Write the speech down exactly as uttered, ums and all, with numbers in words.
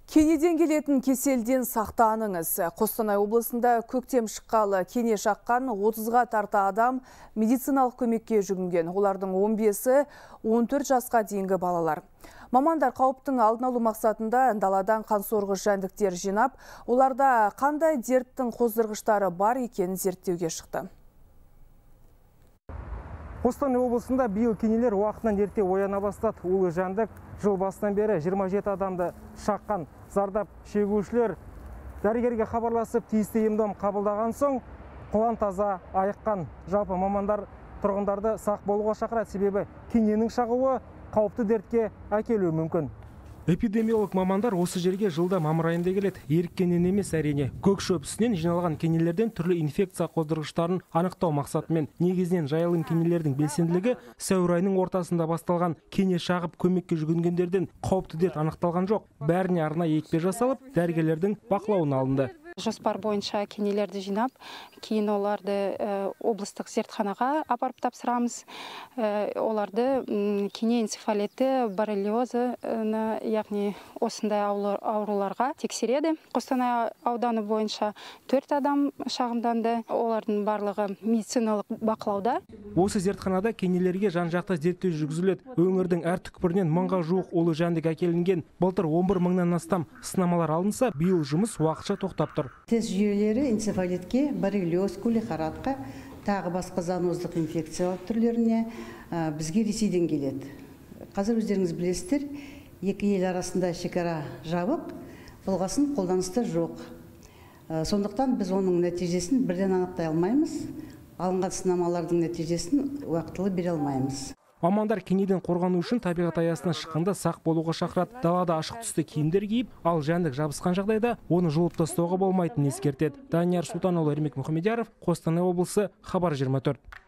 Кенеден келетін кеселден сақтаныңыз. Қостанай облысында көктем шыққалы кене шаққан отызға тарта адам медициналық көмекке жүгінген. Олардың он бесі он төрт жасқа дейінгі балалар. Мамандар қауіптің алдын алу мақсатында даладан қансорғыш жәндіктер жинап, оларда қандай дерттің қоздырғыштары бар екенін зерттеуге шықты. Қостанай облысында биыл кенелер уақытынан ерте ояна бастады. Улы жәндік жыл басынан бері жиырма жеті адамды шаққан. Зардап шегушілер дәрігерге хабарласып тиісті ем-дом қабылдаған соң құлан таза айыққан. Жалпы мамандар тұрғындарды сақ болуға шақырады, себебі кененің шағуы қауіпті дертке әкелуі мүмкін. Эпидемиолог мамандар осы жерге жылда мамыр айында келеді. Еріккеннен емес әрине. Көк шөпісінен жиналған кенелерден түрлі инфекция қоздырғыштарын анықтау мақсатымен. Негізінен жайылым кенелердің белсенділігі сәуір айының ортасында басталған. Кене шағып көмекке жүгінгендерден қауіпті дерт анықталған жоқ. Бәріне арнайы екпе жасалып, дәрігерлердің бақылауына алынды. Жоспар бойынша кенелерді жинап, кейін оларды ә, облыстық зертханаға апарып тапсырамыз. Ә, оларды м, кене энцефалиті, боррелиозы, ә, яғни осындай ауруларға тексереді. Қостанай ауданы бойынша төрт адам шағымданды. Олардың барлығы медициналық бақылауда. Осы зертханада кенелерге жан-жақты зерттеу жүргізіледі. Өңірдің әр түкпірінен мыңға жуық улы жәндік әкелінген. Былтыр он бір мыңнан астам сынамалар алынса, биыл жұмыс уақытша тоқтап тұр. Тест жүйелері энцефалитке, боррелиоз, көлехаратқа, тағы басқа зооноздық инфекциялар түрлеріне бізге Ресейден келеді. Қазір өздеріңіз білесіздер, екі ел арасында шекара жабық, болғасын қолданыста жоқ. Сондықтан біз оның нәтижесін бірден анықтай алмаймыз, алынған сынамалардың нәтижесін уақытылы бере алмаймыз. Мамандар кенеден қорғану үшін табиғат аясына шыққанда сақ болуға шақырады. Далада ашық түсті киімдер киіп, ал жәндік жабысқан жағдайда оны жұлып тастауға болмайтынын ескертеді. Данияр Сұлтанұлы, Ермек Мұхамедияров, Қостанай облысы, Хабар жиырма төрт.